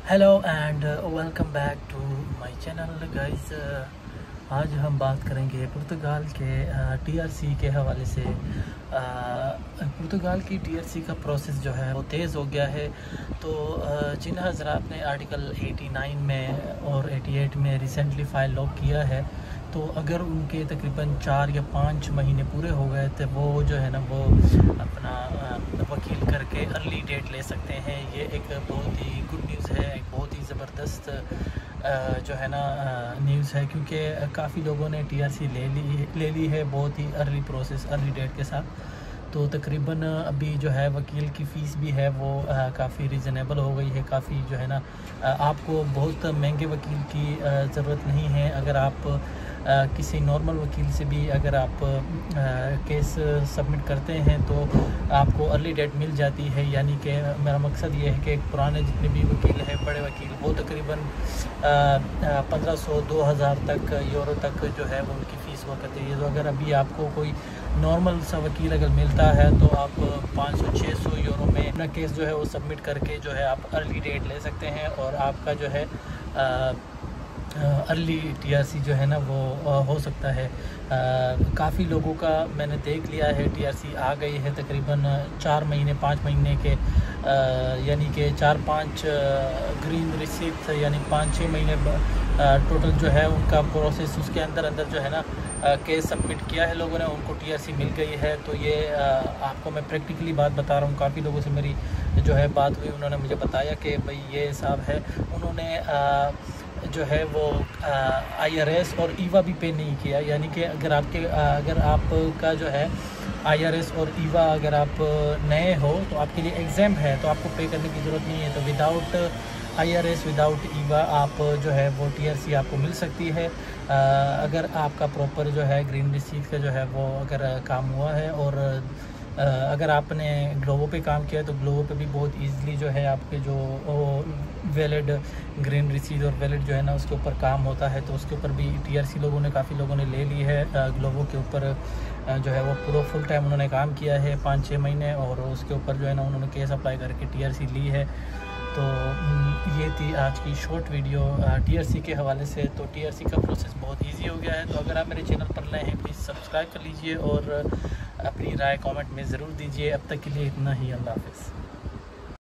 Hello and welcome back to my channel guys. आज हम बात करेंगे पुर्तगाल के टीआरसी के हवाले से। पुर्तगाल की टीआरसी का प्रोसेस जो है वो तेज़ हो गया है। तो जिन हज़रात ने आर्टिकल 89 में और 88 में रिसेंटली फ़ाइल लॉक किया है, तो अगर उनके तकरीबन 4 या 5 महीने पूरे हो गए तो वो जो है ना वो अपना वकील करके अर्ली डेट ले सकते हैं। ये एक बहुत ही गुड न्यूज़ है, एक बहुत ही ज़बरदस्त जो है ना न्यूज़ है, क्योंकि काफ़ी लोगों ने टीआरसी ले ली है बहुत ही अर्ली प्रोसेस, अर्ली डेट के साथ। तो तकरीबन अभी जो है वकील की फ़ीस भी है वो काफ़ी रीज़नेबल हो गई है। काफ़ी जो है ना आपको बहुत महंगे वकील की ज़रूरत नहीं है। अगर आप किसी नॉर्मल वकील से भी अगर आप केस सबमिट करते हैं तो आपको अर्ली डेट मिल जाती है। यानी कि मेरा मकसद ये है कि पुराने जितने भी वकील हैं, बड़े वकील, वो तकरीबन 1500-2000 तक यूरो तक जो है वो उनकी फ़ीस हुआ करती है। तो अगर अभी आपको कोई नॉर्मल सा वकील अगर मिलता है तो आप 500-600 यूरो में अपना केस जो है वो सबमिट करके जो है आप अर्ली डेट ले सकते हैं और आपका जो है अर्ली टीआरसी जो है ना वो हो सकता है। काफ़ी लोगों का मैंने देख लिया है टीआरसी आ गई है तकरीबन 4 महीने 5 महीने के, यानी कि 4-5 ग्रीन रिसीप्ट, यानी 5-6 महीने टोटल जो है उनका प्रोसेस, उसके अंदर जो है ना केस सबमिट किया है लोगों ने, उनको टीआरसी मिल गई है। तो ये आपको मैं प्रैक्टिकली बात बता रहा हूँ। काफ़ी लोगों से मेरी जो है बात हुई, उन्होंने मुझे बताया कि भाई ये हिसाब है। उन्होंने जो है वो आईआरएस और ईवा भी पे नहीं किया। यानी कि अगर आपका जो है आईआरएस और ईवा अगर आप नए हो तो आपके लिए एग्ज़ाम है, तो आपको पे करने की ज़रूरत नहीं है। तो विदाउट आईआरएस, विदाउट ईवा आप जो है वो टीआरसी आपको मिल सकती है। अगर आपका प्रॉपर जो है ग्रीन रिसीट का जो है वो अगर काम हुआ है, और अगर आपने ग्लोबो पे काम किया तो ग्लोबो पे भी बहुत इजीली जो है आपके जो वैलिड ग्रीन रिसीट और वैलिड जो है ना उसके ऊपर काम होता है। तो उसके ऊपर भी टीआरसी काफ़ी लोगों ने ले ली है। ग्लोबो के ऊपर जो है वो पूरा फुल टाइम उन्होंने काम किया है 5-6 महीने, और उसके ऊपर जो है ना उन्होंने केस अप्लाई करके टीआरसी ली है। तो ये थी आज की शॉर्ट वीडियो टीआरसी के हवाले से। तो टीआरसी का प्रोसेस बहुत इजी हो गया है। तो अगर आप मेरे चैनल पर नए हैं प्लीज़ सब्सक्राइब कर लीजिए और अपनी राय कमेंट में ज़रूर दीजिए। अब तक के लिए इतना ही। अल्लाह हाफ़िज़।